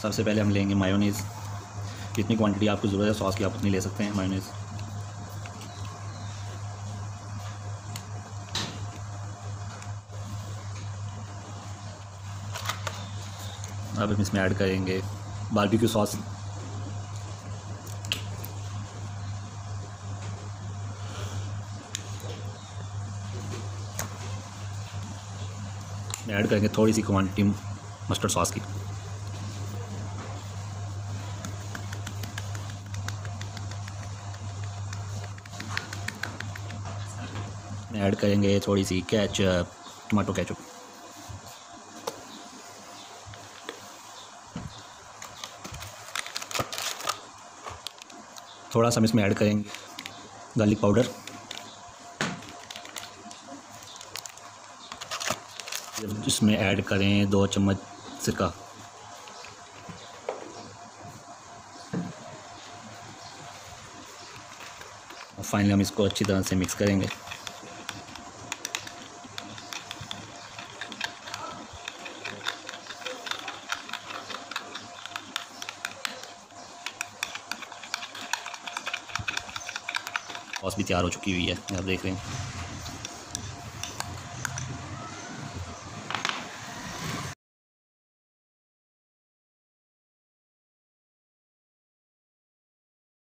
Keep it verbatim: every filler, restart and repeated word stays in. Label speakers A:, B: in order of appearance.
A: सबसे पहले हम लेंगे मायोनीज़। जितनी क्वांटिटी आपको ज़रूरत है सॉस की आप उतनी ले सकते हैं मायोनीज़। अब हम इसमें ऐड करेंगे बारबेक्यू सॉस। ऐड करेंगे थोड़ी सी क्वांटिटी मस्टर्ड सॉस की। ऐड करेंगे थोड़ी सी केचप, टमाटो केचप। थोड़ा सा हम इसमें ऐड करेंगे गार्लिक पाउडर। इसमें ऐड करें दो चम्मच सिरका। और फाइनली हम इसको अच्छी तरह से मिक्स करेंगे। सॉस भी तैयार हो चुकी हुई है, आप देख रहे हैं।